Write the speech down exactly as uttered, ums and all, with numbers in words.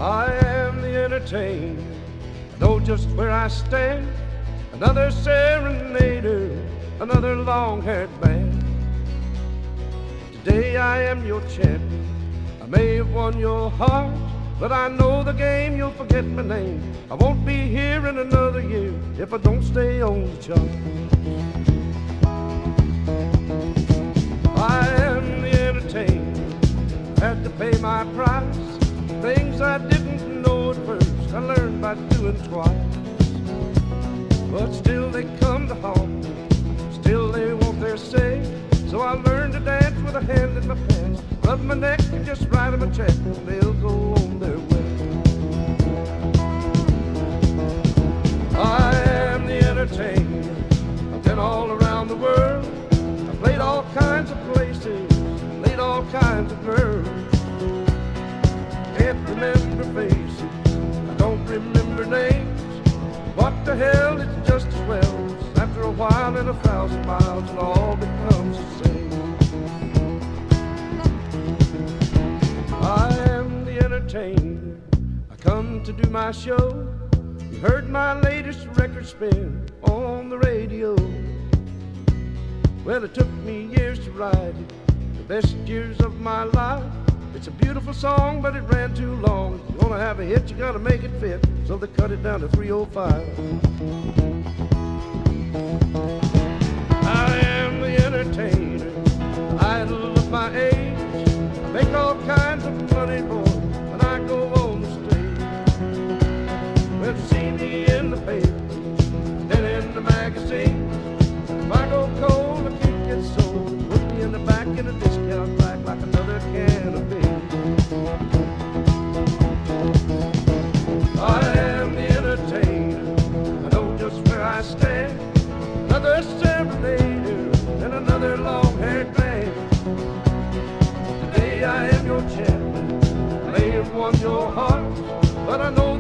I am the entertainer, I know just where I stand. Another serenader, another long-haired band. Today I am your champion, I may have won your heart, but I know the game, you'll forget my name. I won't be here in another year if I don't stay on the chart. I am the entertainer, had to pay my price. Things I didn't know at first, I learned by doing twice. But still they come to haunt me, still they want their say. So I learned to dance with a hand in my pants, rub my neck and just write them a check, and they'll go on their way. I am the entertainer, I've been all around the world. I played all kinds of places, played all kinds of girls. Can't remember faces, I don't remember names. What the hell, it's just as well. After a while and a thousand miles, it all becomes the same. I am the entertainer, I come to do my show. You heard my latest record spin on the radio. Well, it took me years to write it, the best years of my life. It's a beautiful song, but it ran too long. If you wanna have a hit, you gotta make it fit. So they cut it down to three oh five. I am the entertainer, idol of my age. I make all kinds of money, boy, when I go on the stage. Well, see me in the paper, then in the magazine. If I go cold, I can't get sold. Put me in the back in a discount rack like another can of beer. I am the entertainer, I know just where I stand. Another serenader and another long-haired band. Today I am your champion, I may have won your heart, but I know